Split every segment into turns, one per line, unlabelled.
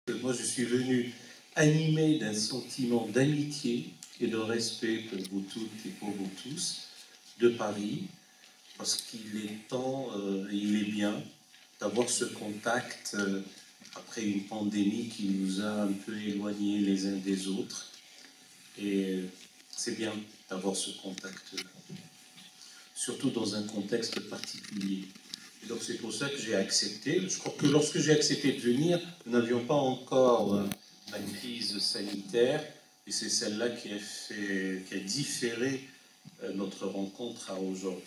Moi, je suis venu animé d'un sentiment d'amitié et de respect pour vous toutes et pour vous tous de Paris, parce qu'il est temps et il est bien d'avoir ce contact après une pandémie qui nous a un peu éloignés les uns des autres. Et c'est bien d'avoir ce contact-là, surtout dans un contexte particulier. Et donc c'est pour ça que j'ai accepté. Je crois que lorsque j'ai accepté de venir, nous n'avions pas encore la crise sanitaire, et c'est celle-là qui a différé notre rencontre à aujourd'hui.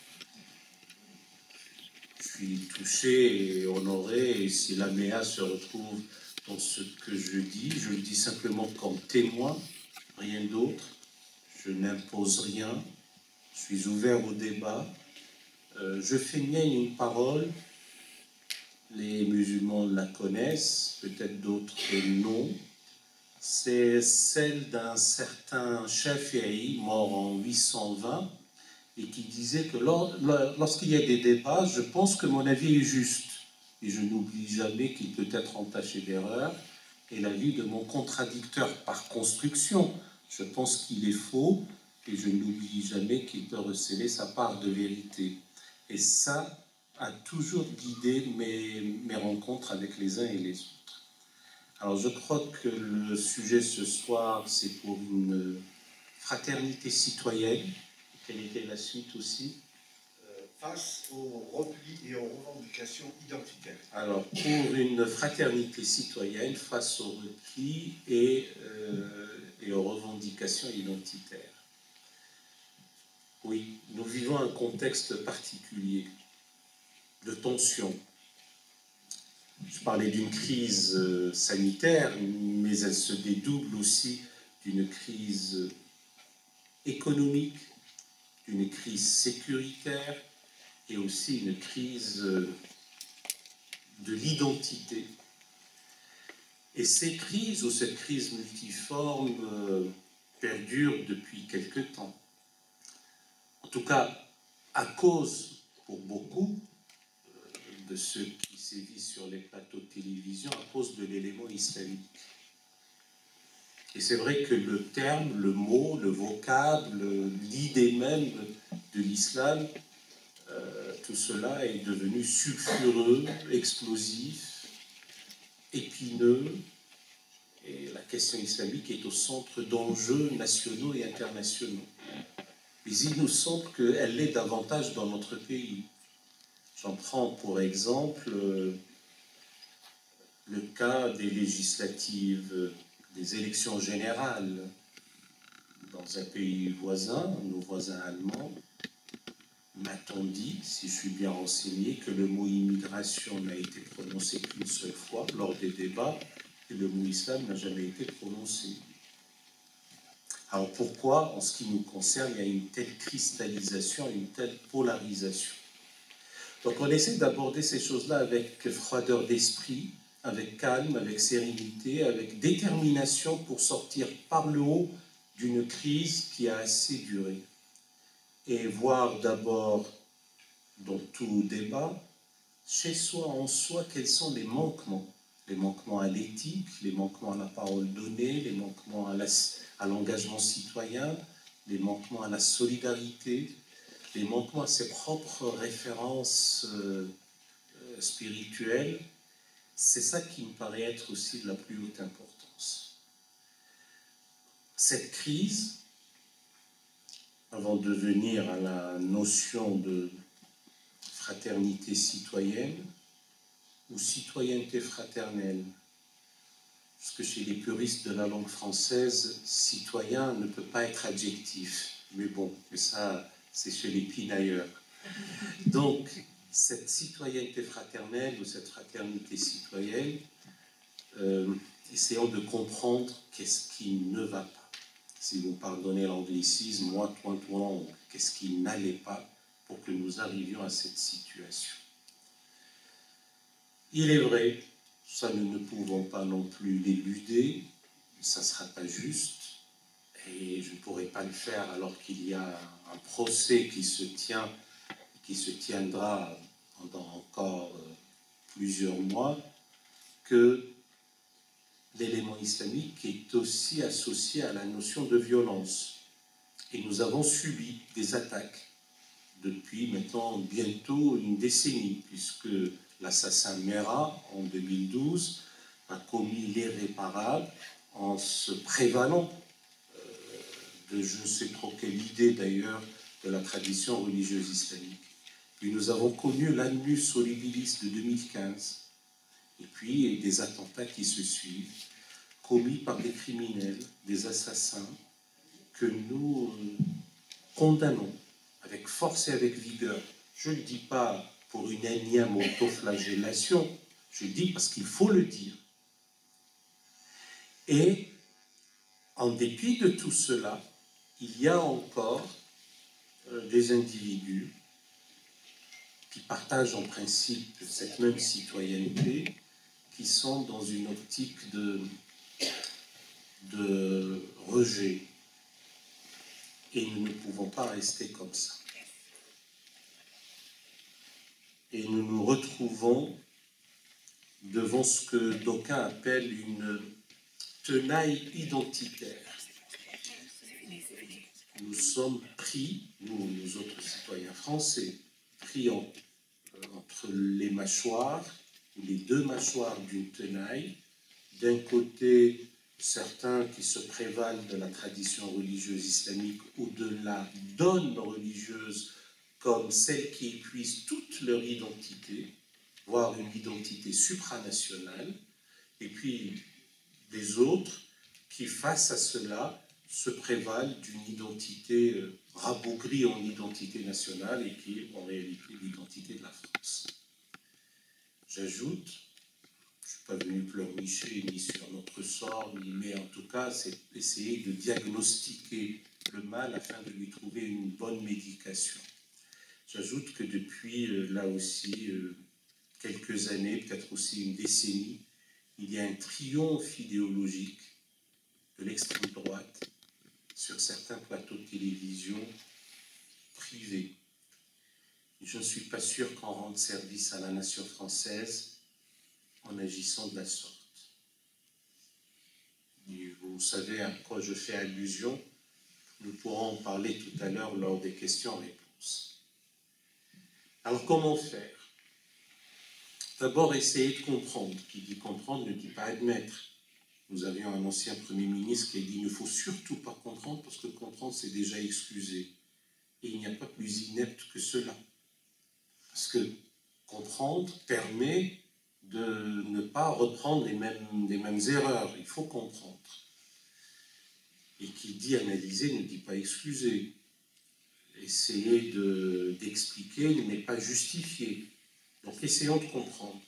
Je suis touché et honoré, et si l'AMEA se retrouve dans ce que je le dis simplement comme témoin, rien d'autre. Je n'impose rien, je suis ouvert au débat. Je fais mienne une parole. Les musulmans la connaissent, peut-être d'autres non. C'est celle d'un certain Shafi'i, mort en 820, et qui disait que lorsqu'il y a des débats, je pense que mon avis est juste, et je n'oublie jamais qu'il peut être entaché d'erreur, et l'avis de mon contradicteur par construction, je pense qu'il est faux, et je n'oublie jamais qu'il peut receler sa part de vérité. Et ça a toujours guidé mes rencontres avec les uns et les autres. Alors je crois que le sujet ce soir, c'est pour une fraternité citoyenne. Quelle était la suite aussi?
Face au repli et aux revendications identitaires.
Alors, pour une fraternité citoyenne face au repli et aux revendications identitaires. Oui, nous vivons un contexte particulier de tension. Je parlais d'une crise sanitaire, mais elle se dédouble aussi d'une crise économique, d'une crise sécuritaire et aussi une crise de l'identité. Et ces crises, ou cette crise multiforme, perdure depuis quelque temps. En tout cas, à cause, pour beaucoup, de ceux qui sévissent sur les plateaux de télévision, à cause de l'élément islamique. Et c'est vrai que le terme, le mot, le vocable, l'idée même de l'islam, tout cela est devenu sulfureux, explosif, épineux, et la question islamique est au centre d'enjeux nationaux et internationaux. Mais il nous semble qu'elle l'est davantage dans notre pays. J'en prends pour exemple le cas des législatives, des élections générales dans un pays voisin, nos voisins allemands. M'a-t-on dit, si je suis bien renseigné, que le mot immigration n'a été prononcé qu'une seule fois lors des débats, et le mot islam n'a jamais été prononcé. Alors pourquoi, en ce qui nous concerne, il y a une telle cristallisation, une telle polarisation? Donc on essaie d'aborder ces choses-là avec froideur d'esprit, avec calme, avec sérénité, avec détermination pour sortir par le haut d'une crise qui a assez duré. Et voir d'abord, dans tout débat, chez soi, en soi, quels sont les manquements à l'éthique, les manquements à la parole donnée, les manquements à l'engagement citoyen, les manquements à la solidarité, les manquements à ses propres références spirituelles. C'est ça qui me paraît être aussi de la plus haute importance. Cette crise, avant de venir à la notion de fraternité citoyenne ou citoyenneté fraternelle, parce que chez les puristes de la langue française, citoyen ne peut pas être adjectif. Mais bon, mais ça, c'est chez les pinailleurs. Donc, cette citoyenneté fraternelle ou cette fraternité citoyenne, essayons de comprendre qu'est-ce qui ne va pas. Si vous pardonnez l'anglicisme, moi, qu'est-ce qui n'allait pas pour que nous arrivions à cette situation. Il est vrai, ça nous ne pouvons pas non plus l'éluder, ça ne sera pas juste, et je ne pourrai pas le faire alors qu'il y a un procès qui se tiendra pendant encore plusieurs mois, que l'élément islamique est aussi associé à la notion de violence. Et nous avons subi des attaques depuis maintenant bientôt une décennie, puisque l'assassin Merah, en 2012, a commis l'irréparable en se prévalant de je ne sais trop quelle idée d'ailleurs de la tradition religieuse islamique. Puis nous avons connu l'annus horribilis de 2015, et puis des attentats qui se suivent, commis par des criminels, des assassins, que nous condamnons avec force et avec vigueur. Je ne le dis pas pour une énième autoflagellation, je le dis parce qu'il faut le dire. Et en dépit de tout cela, il y a encore des individus qui partagent en principe cette même citoyenneté, qui sont dans une optique de rejet. Et nous ne pouvons pas rester comme ça. Et nous nous retrouvons devant ce que d'aucuns appellent une tenaille identitaire. Nous sommes pris, nous autres citoyens français, pris entre les mâchoires, ou les deux mâchoires d'une tenaille. D'un côté, certains qui se prévalent de la tradition religieuse islamique ou de la donne religieuse comme celle qui épuise toute leur identité, voire une identité supranationale, et puis des autres qui, face à cela, se prévalent d'une identité rabougrie en identité nationale et qui est en réalité l'identité de la France. J'ajoute, je ne suis pas venu pleurnicher ni sur notre sort, mais en tout cas, c'est essayer de diagnostiquer le mal afin de lui trouver une bonne médication. J'ajoute que depuis, là aussi, quelques années, peut-être aussi une décennie, il y a un triomphe idéologique de l'extrême droite sur certains plateaux de télévision privés. Je ne suis pas sûr qu'on rende service à la nation française en agissant de la sorte. Et vous savez à quoi je fais allusion. Nous pourrons en parler tout à l'heure lors des questions-réponses. Alors comment faire? D'abord, essayer de comprendre. Qui dit comprendre ne dit pas admettre. Nous avions un ancien Premier ministre qui a dit « il ne faut surtout pas comprendre parce que comprendre, c'est déjà excuser ». Et il n'y a pas plus inepte que cela. Parce que comprendre permet de ne pas reprendre les mêmes erreurs. Il faut comprendre. Et qui dit analyser ne dit pas excuser. Essayer d'expliquer n'est pas justifier. Donc essayons de comprendre.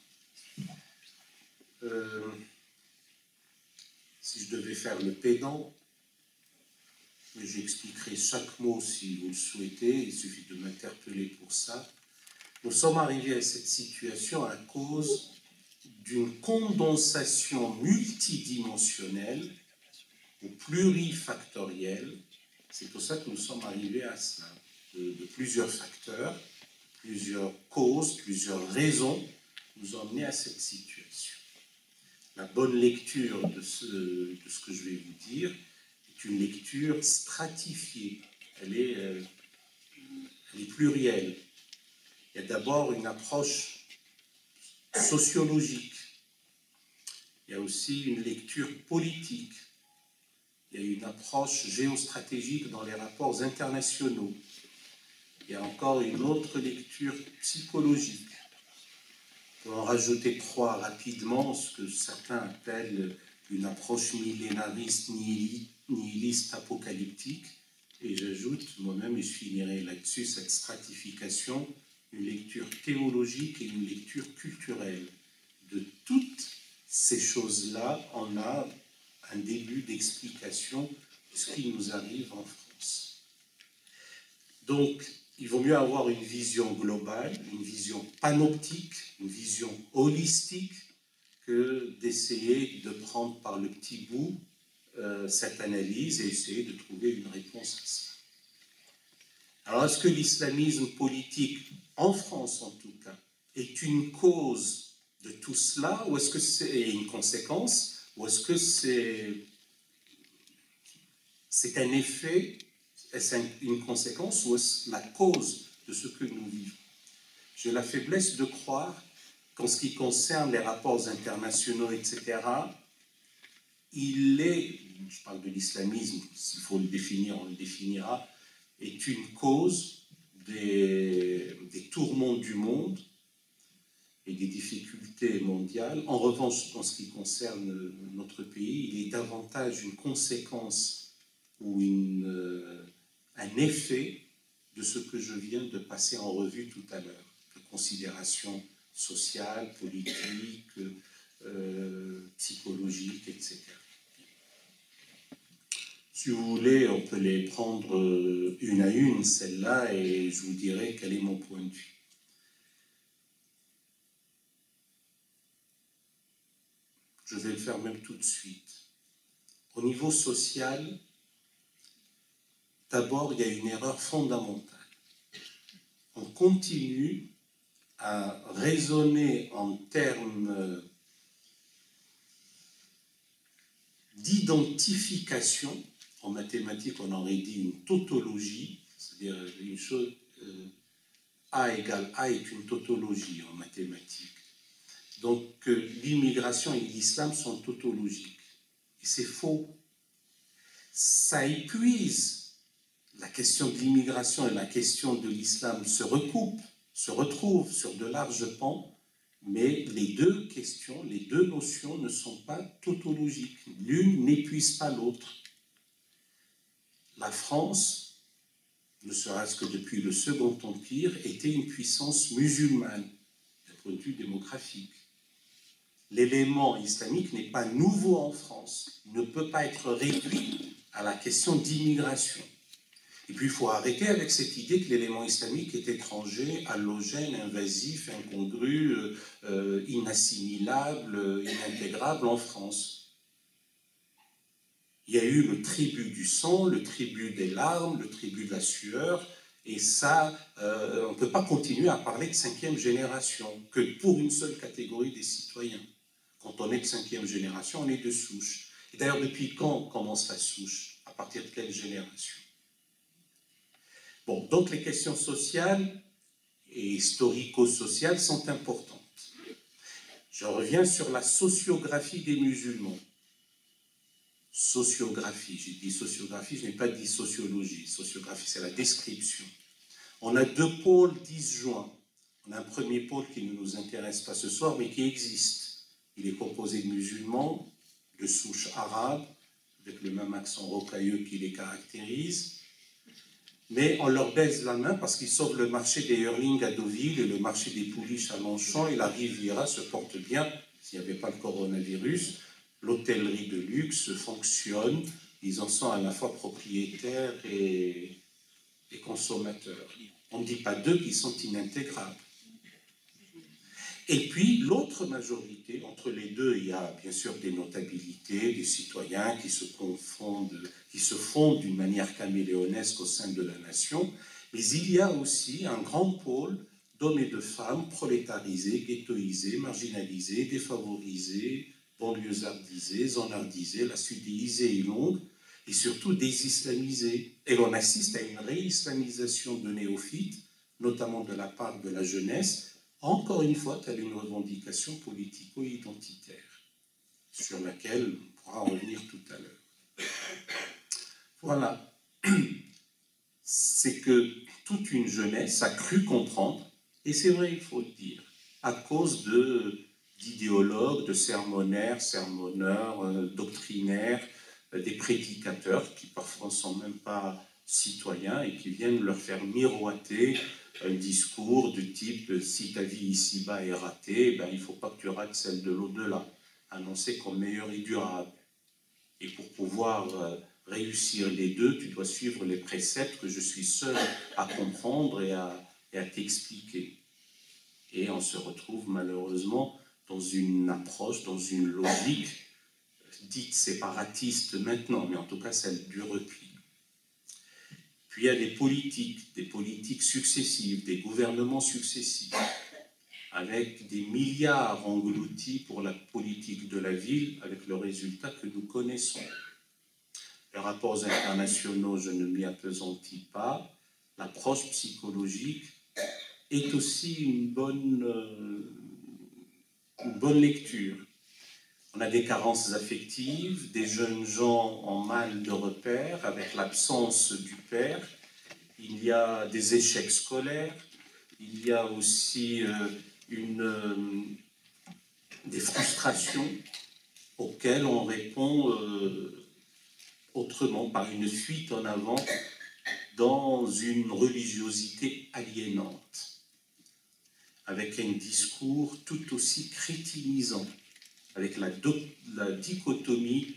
Si je devais faire le pédant, j'expliquerai chaque mot si vous le souhaitez, il suffit de m'interpeller pour ça. Nous sommes arrivés à cette situation à cause d'une condensation multidimensionnelle ou plurifactorielle. C'est pour ça que nous sommes arrivés à ça, de plusieurs facteurs, plusieurs causes, plusieurs raisons nous ont amenés à cette situation. La bonne lecture de ce que je vais vous dire est une lecture stratifiée. Elle est plurielle. Il y a d'abord une approche sociologique. Il y a aussi une lecture politique. Il y a une approche géostratégique dans les rapports internationaux. Il y a encore une autre lecture psychologique. On peut en rajouter trois rapidement, ce que certains appellent une approche millénariste, nihiliste, apocalyptique. Et j'ajoute moi-même, et je finirai là-dessus, cette stratification, une lecture théologique et une lecture culturelle. De toutes ces choses-là, on a un début d'explication de ce qui nous arrive en France. Donc, il vaut mieux avoir une vision globale, une vision panoptique, une vision holistique, que d'essayer de prendre par le petit bout cette analyse et essayer de trouver une réponse à ça. Alors, est-ce que l'islamisme politique, en France en tout cas, est une cause de tout cela, ou est-ce que c'est une conséquence, Ou est-ce que c'est un effet, est-ce une conséquence ou est-ce la cause de ce que nous vivons? J'ai la faiblesse de croire qu'en ce qui concerne les rapports internationaux, etc., je parle de l'islamisme, s'il faut le définir, on le définira, est une cause des tourments du monde et des difficultés mondiales. En revanche, en ce qui concerne notre pays, il est davantage une conséquence ou un effet de ce que je viens de passer en revue tout à l'heure, de considérations sociales, politiques, psychologiques, etc. Si vous voulez, on peut les prendre une à une, celle-là, et je vous dirai quel est mon point de vue. Je vais le faire même tout de suite. Au niveau social, d'abord, il y a une erreur fondamentale. On continue à raisonner en termes d'identification. En mathématiques, on aurait dit une tautologie, c'est-à-dire une chose, A égale A est une tautologie en mathématiques. Donc l'immigration et l'islam sont tautologiques. Et c'est faux. Ça épuise la question de l'immigration et la question de l'islam se recoupent, se retrouvent sur de larges pans, mais les deux questions, les deux notions ne sont pas tautologiques. L'une n'épuise pas l'autre. La France, ne serait-ce que depuis le Second Empire, était une puissance musulmane, d'un point de vue démographique. L'élément islamique n'est pas nouveau en France. Il ne peut pas être réduit à la question d'immigration. Et puis il faut arrêter avec cette idée que l'élément islamique est étranger, allogène, invasif, incongru, inassimilable, inintégrable en France. Il y a eu le tribut du sang, le tribut des larmes, le tribut de la sueur, et ça, on ne peut pas continuer à parler de 5e génération, que pour une seule catégorie des citoyens. Quand on est de 5e génération, on est de souche. Et d'ailleurs, depuis quand commence la souche? À partir de quelle génération? Bon, donc les questions sociales et historico-sociales sont importantes. Je reviens sur la sociographie des musulmans. Sociographie, j'ai dit sociographie, je n'ai pas dit sociologie. Sociographie, c'est la description. On a deux pôles disjoints. On a un premier pôle qui ne nous intéresse pas ce soir, mais qui existe. Il est composé de musulmans, de souche arabe, avec le même accent rocailleux qui les caractérise. Mais on leur baise la main parce qu'ils sauvent le marché des Hurling à Deauville et le marché des Pouliches à Longchamp, et la Riviera se porte bien, s'il n'y avait pas le coronavirus. L'hôtellerie de luxe fonctionne, ils en sont à la fois propriétaires et consommateurs. On ne dit pas d'eux qu'ils sont inintégrables. Et puis l'autre majorité, entre les deux, il y a bien sûr des notabilités, des citoyens qui se fondent d'une manière caméléonesque au sein de la nation, mais il y a aussi un grand pôle d'hommes et de femmes prolétarisés, ghettoisés, marginalisés, défavorisés, banlieusardisés, zonardisés, la sudéisée est longue, et surtout désislamisés. Et l'on assiste à une réislamisation de néophytes, notamment de la part de la jeunesse, encore une fois, telle une revendication politico-identitaire, sur laquelle on pourra en revenir tout à l'heure. Voilà. C'est que toute une jeunesse a cru comprendre, et c'est vrai, il faut le dire, à cause d'idéologues, de sermonnaires, sermonneurs, doctrinaires, des prédicateurs qui parfois ne sont même pas citoyens et qui viennent leur faire miroiter un discours du type « si ta vie ici-bas est ratée, ben, il ne faut pas que tu rates celle de l'au-delà », annoncée comme meilleure et durable. Et pour pouvoir réussir les deux, tu dois suivre les préceptes que je suis seul à comprendre et à t'expliquer. Et on se retrouve malheureusement dans une approche, dans une logique dite séparatiste maintenant, mais en tout cas celle du repli. Puis il y a des politiques successives, des gouvernements successifs, avec des milliards engloutis pour la politique de la ville, avec le résultat que nous connaissons. Les rapports internationaux, je ne m'y appesantis pas. L'approche psychologique est aussi une bonne lecture. On a des carences affectives, des jeunes gens en mal de repère, avec l'absence du père. Il y a des échecs scolaires. Il y a aussi des frustrations auxquelles on répond autrement, par une fuite en avant dans une religiosité aliénante, avec un discours tout aussi crétinisant, avec la dichotomie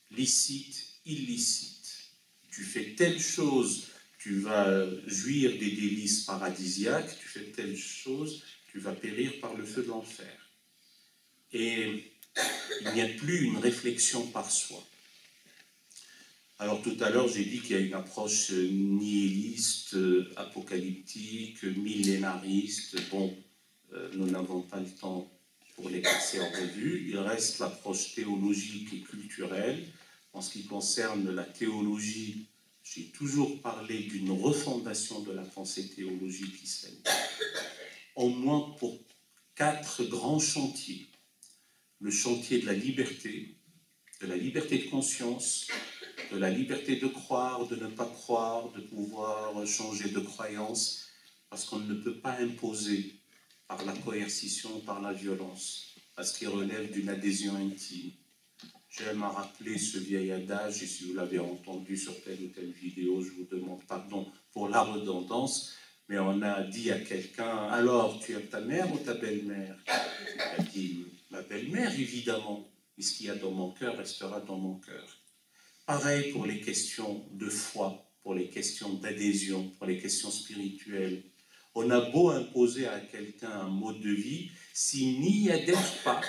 licite-illicite. Tu fais telle chose, tu vas jouir des délices paradisiaques, tu fais telle chose, tu vas périr par le feu de l'enfer. Et il n'y a plus une réflexion par soi. Alors tout à l'heure, j'ai dit qu'il y a une approche nihiliste, apocalyptique, millénariste. Bon, nous n'avons pas le temps pour les passer en revue. Il reste l'approche théologique et culturelle. En ce qui concerne la théologie, j'ai toujours parlé d'une refondation de la pensée théologique islamique, au moins pour 4 grands chantiers. Le chantier de la liberté de conscience, de la liberté de croire, de ne pas croire, de pouvoir changer de croyance, parce qu'on ne peut pas imposer par la coercition, par la violence, parce qu'il relève d'une adhésion intime. J'aime à rappeler ce vieil adage, et si vous l'avez entendu sur telle ou telle vidéo, je vous demande pardon pour la redondance, mais on a dit à quelqu'un, alors tu aimes ta mère ou ta belle-mère? Il a dit, ma belle-mère évidemment, et ce qu'il y a dans mon cœur restera dans mon cœur. Pareil pour les questions de foi, pour les questions d'adhésion, pour les questions spirituelles. On a beau imposer à quelqu'un un mode de vie, s'il n'y adhère pas,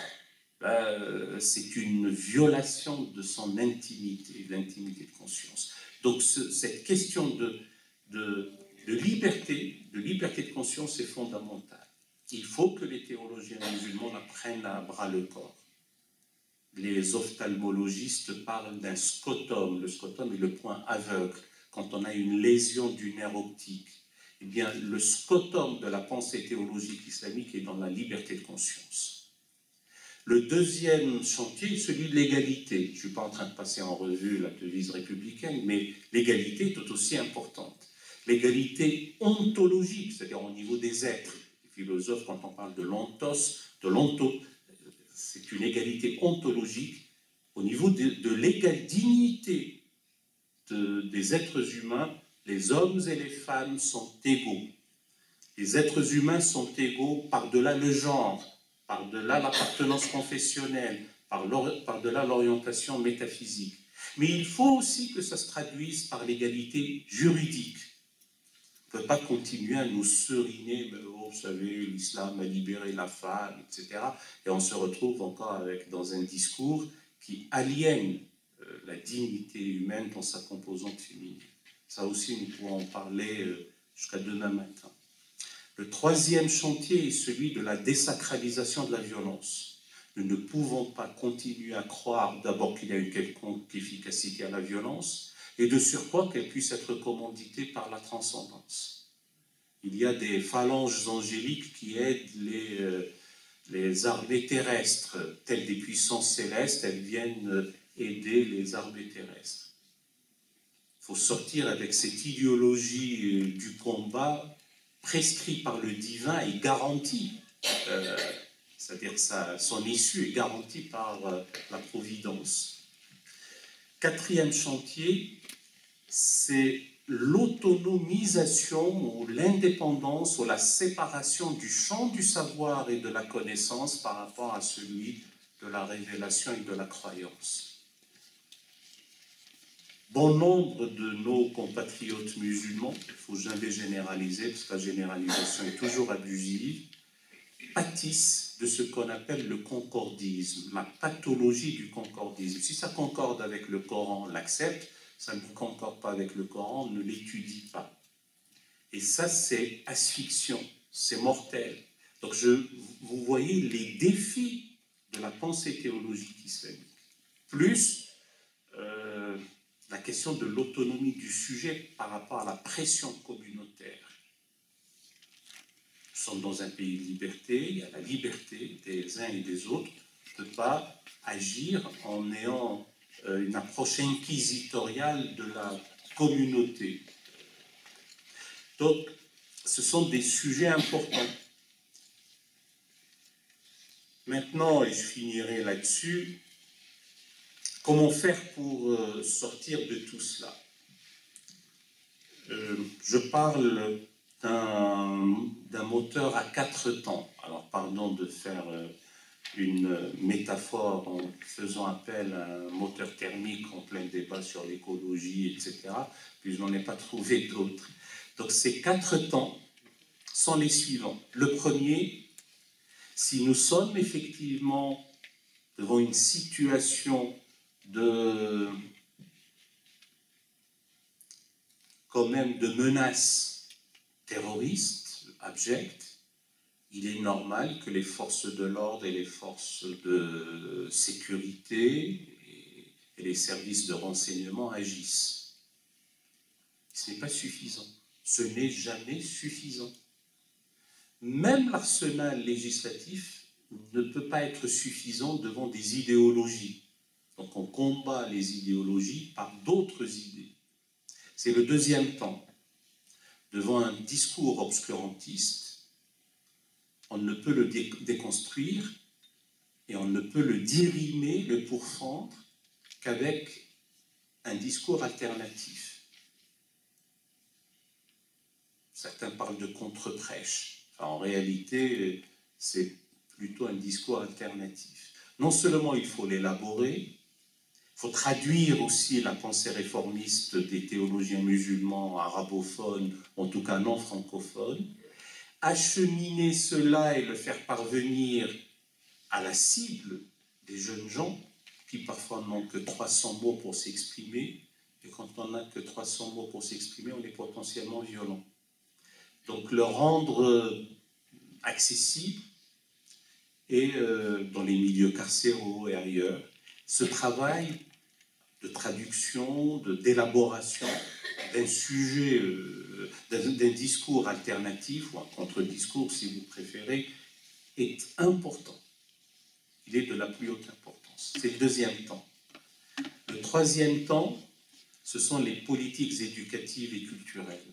c'est une violation de son intimité, l'intimité de conscience. Donc cette question de liberté de conscience est fondamentale. Il faut que les théologiens musulmans la prennent à bras le corps. Les ophtalmologistes parlent d'un scotum. Le scotum est le point aveugle. Quand on a une lésion du nerf optique, eh bien, le scotum de la pensée théologique islamique est dans la liberté de conscience. Le deuxième chantier est celui de l'égalité. Je ne suis pas en train de passer en revue la devise républicaine, mais l'égalité est tout aussi importante. L'égalité ontologique, c'est-à-dire au niveau des êtres. Les philosophes, quand on parle de l'onto, c'est une égalité ontologique au niveau de l'égale dignité des êtres humains. Les hommes et les femmes sont égaux. Les êtres humains sont égaux par-delà le genre, par-delà l'appartenance confessionnelle, par-delà l'orientation métaphysique. Mais il faut aussi que ça se traduise par l'égalité juridique. On ne peut pas continuer à nous seriner, oh, vous savez, l'islam a libéré la femme, etc. Et on se retrouve encore dans un discours qui aliène la dignité humaine dans sa composante féminine. Ça aussi, nous pourrons en parler jusqu'à demain matin. Le troisième chantier est celui de la désacralisation de la violence. Nous ne pouvons pas continuer à croire d'abord qu'il y a une quelconque efficacité à la violence, et de surcroît qu'elle puisse être commanditée par la transcendance. Il y a des phalanges angéliques qui aident les armées terrestres, telles des puissances célestes, elles viennent aider les armées terrestres. Il faut sortir avec cette idéologie du combat prescrit par le divin et garantie, c'est-à-dire son issue est garantie par la providence. Quatrième chantier, c'est l'autonomisation ou l'indépendance ou la séparation du champ du savoir et de la connaissance par rapport à celui de la révélation et de la croyance. Bon nombre de nos compatriotes musulmans, il ne faut jamais généraliser parce que la généralisation est toujours abusive, pâtissent de ce qu'on appelle le concordisme, la pathologie du concordisme. Si ça concorde avec le Coran, on l'accepte. Ça ne concorde pas avec le Coran, on ne l'étudie pas. Et ça, c'est asphyxiant, c'est mortel. Donc vous voyez les défis de la pensée théologique islamique, plus la question de l'autonomie du sujet par rapport à la pression communautaire. Nous sommes dans un pays de liberté, il y a la liberté des uns et des autres de ne pas agir en ayant une approche inquisitoriale de la communauté. Donc, ce sont des sujets importants. Maintenant, et je finirai là-dessus, comment faire pour sortir de tout cela? Je parle d'un moteur à 4 temps. Alors, pardon de faire une métaphore en faisant appel à un moteur thermique en plein débat sur l'écologie, etc. Puis je n'en ai pas trouvé d'autres. Donc, ces 4 temps sont les suivants. Le premier, si nous sommes effectivement devant une situation quand même de menace terroriste, abjecte, il est normal que les forces de l'ordre et les forces de sécurité et les services de renseignement agissent. Ce n'est pas suffisant. Ce n'est jamais suffisant. Même l'arsenal législatif ne peut pas être suffisant devant des idéologies. Donc on combat les idéologies par d'autres idées. C'est le deuxième temps. Devant un discours obscurantiste, on ne peut le déconstruire et on ne peut le dirimer, le pourfendre, qu'avec un discours alternatif. Certains parlent de contre-prêche. Enfin, en réalité, c'est plutôt un discours alternatif. Non seulement il faut l'élaborer, il faut traduire aussi la pensée réformiste des théologiens musulmans, arabophones, en tout cas non francophones, acheminer cela et le faire parvenir à la cible des jeunes gens, qui parfois n'ont que 300 mots pour s'exprimer, et quand on n'a que 300 mots pour s'exprimer, on est potentiellement violent. Donc le rendre accessible, et dans les milieux carcéraux et ailleurs, ce travail de traduction, d'élaboration d'un sujet, d'un discours alternatif, ou un contre-discours si vous préférez, est important. Il est de la plus haute importance. C'est le deuxième temps. Le troisième temps, ce sont les politiques éducatives et culturelles.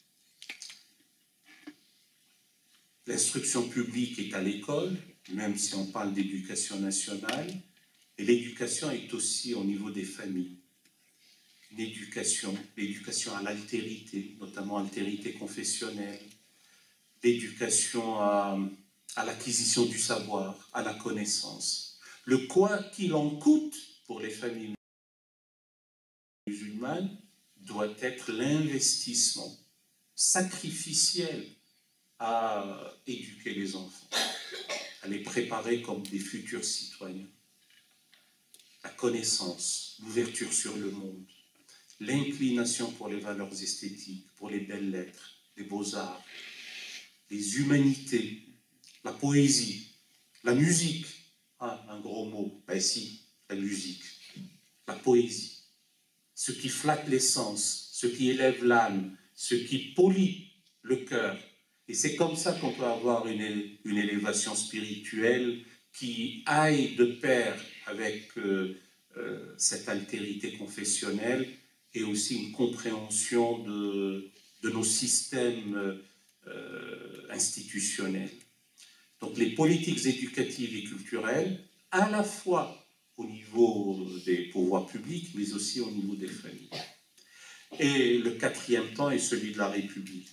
L'instruction publique est à l'école, même si on parle d'éducation nationale, et l'éducation est aussi au niveau des familles. L'éducation à l'altérité, notamment altérité confessionnelle, l'éducation à l'acquisition du savoir, à la connaissance. Le quoi qu'il en coûte pour les familles musulmanes doit être l'investissement sacrificiel à éduquer les enfants, à les préparer comme des futurs citoyens. La connaissance, l'ouverture sur le monde, l'inclination pour les valeurs esthétiques, pour les belles lettres, les beaux-arts, les humanités, la poésie, la musique. Ah, un gros mot, ben si, la musique, la poésie. Ce qui flatte les sens, ce qui élève l'âme, ce qui polit le cœur. Et c'est comme ça qu'on peut avoir une élévation spirituelle qui aille de pair avec cette altérité confessionnelle et aussi une compréhension de nos systèmes institutionnels. Donc les politiques éducatives et culturelles, à la fois au niveau des pouvoirs publics, mais aussi au niveau des familles. Et le quatrième temps est celui de la République,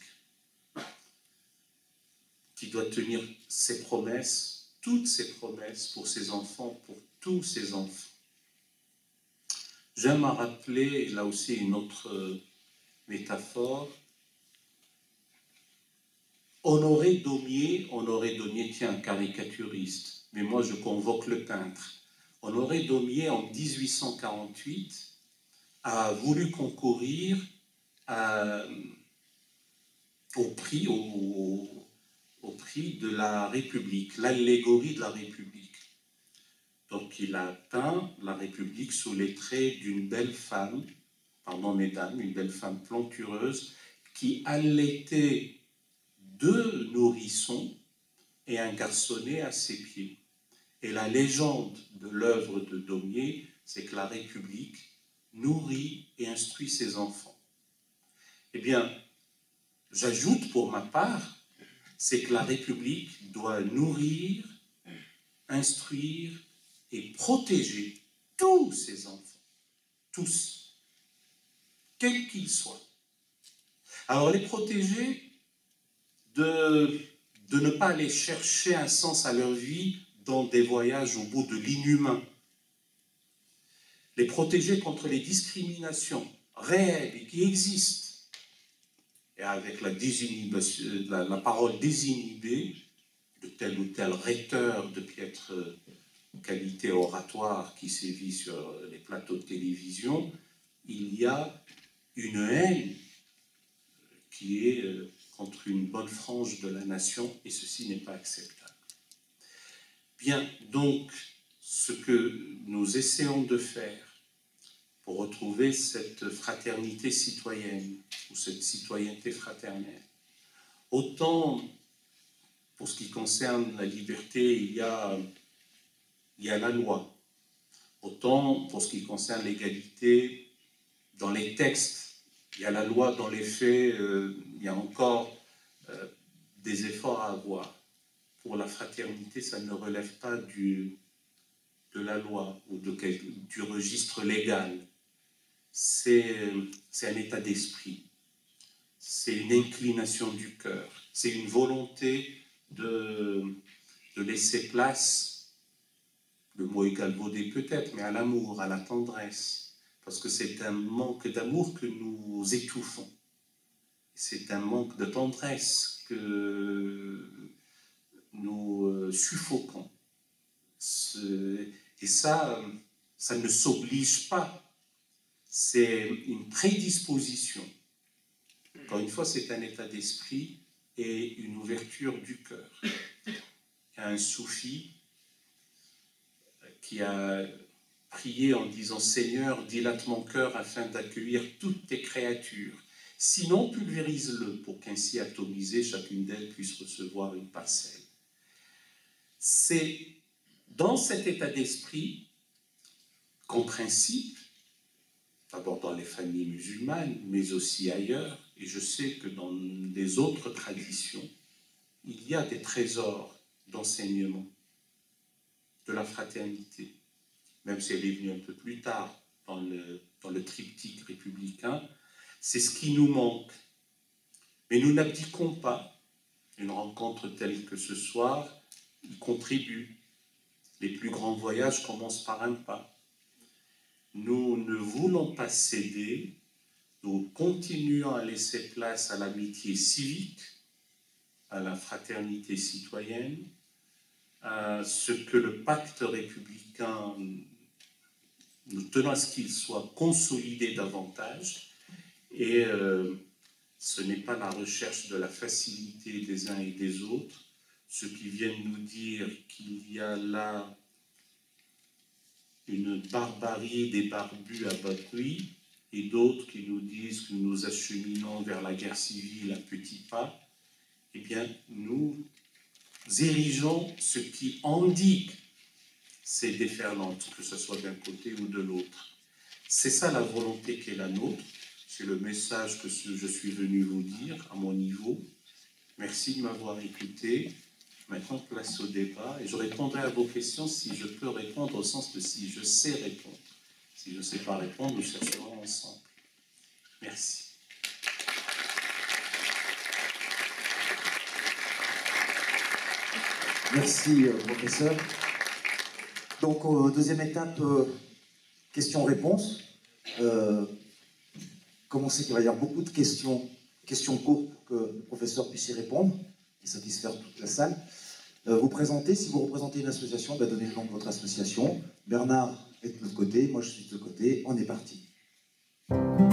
qui doit tenir ses promesses, toutes ses promesses pour ses enfants, pour tous ses enfants. J'aime à rappeler, là aussi, une autre métaphore. Honoré Daumier, tiens, caricaturiste, mais moi je convoque le peintre. Honoré Daumier, en 1848, a voulu concourir au prix, au prix de la République, l'allégorie de la République. Donc il a peint la République sous les traits d'une belle femme, pardon mesdames, une belle femme plantureuse qui allaitait 2 nourrissons et un garçonnet à ses pieds. Et la légende de l'œuvre de Daumier, c'est que la République nourrit et instruit ses enfants. Eh bien, j'ajoute pour ma part, c'est que la République doit nourrir, instruire et protéger tous ses enfants, tous, quels qu'ils soient. Alors les protéger de ne pas aller chercher un sens à leur vie dans des voyages au bout de l'inhumain. Les protéger contre les discriminations réelles et qui existent. Et avec la parole désinhibée de tel ou tel recteur de piètre qualité oratoire qui sévit sur les plateaux de télévision, il y a une haine qui est contre une bonne frange de la nation, et ceci n'est pas acceptable. Bien, donc, ce que nous essayons de faire pour retrouver cette fraternité citoyenne, ou cette citoyenneté fraternelle, autant pour ce qui concerne la liberté, il y a la loi, autant pour ce qui concerne l'égalité, dans les textes, il y a la loi, dans les faits, il y a encore des efforts à avoir. Pour la fraternité, ça ne relève pas de la loi ou du registre légal. C'est un état d'esprit, c'est une inclination du cœur, c'est une volonté de laisser place, le mot est galvaudé peut-être, mais à l'amour, à la tendresse, parce que c'est un manque d'amour que nous étouffons. C'est un manque de tendresse que nous suffoquons. Et ça ne s'oblige pas. C'est une prédisposition. Encore une fois, c'est un état d'esprit et une ouverture du cœur. Il y a un soufi qui a prié en disant « Seigneur, dilate mon cœur afin d'accueillir toutes tes créatures. Sinon, pulvérise-le pour qu'ainsi atomisé, chacune d'elles puisse recevoir une parcelle. » C'est dans cet état d'esprit qu'en principe, d'abord dans les familles musulmanes, mais aussi ailleurs, et je sais que dans les autres traditions, il y a des trésors d'enseignement, de la fraternité, même si elle est venue un peu plus tard dans le triptyque républicain, c'est ce qui nous manque. Mais nous n'abdiquons pas. Une rencontre telle que ce soir y contribue. Les plus grands voyages commencent par un pas. Nous ne voulons pas céder, nous continuons à laisser place à l'amitié civique, à la fraternité citoyenne, à ce que le pacte républicain, nous tenons à ce qu'il soit consolidé davantage, et ce n'est pas la recherche de la facilité des uns et des autres, ceux qui viennent nous dire qu'il y a là une barbarie des barbus à bas prix, et d'autres qui nous disent que nous acheminons vers la guerre civile à petits pas, eh bien, nous érigeons ce qui endigue ces déferlantes, que ce soit d'un côté ou de l'autre. C'est ça la volonté qui est la nôtre, c'est le message que je suis venu vous dire à mon niveau. Merci de m'avoir écouté. Maintenant, place au débat, et je répondrai à vos questions si je peux répondre, au sens de si je sais répondre. Si je ne sais pas répondre, nous chercherons ensemble. Merci.
Merci, professeur. Donc, deuxième étape, questions-réponses. Comme on sait qu'il va y avoir beaucoup de questions courtes pour que le professeur puisse y répondre et satisfaire toute la salle. Vous présentez, si vous représentez une association, donnez le nom de votre association. Bernard est de l'autre côté, moi je suis de l'autre côté, on est parti.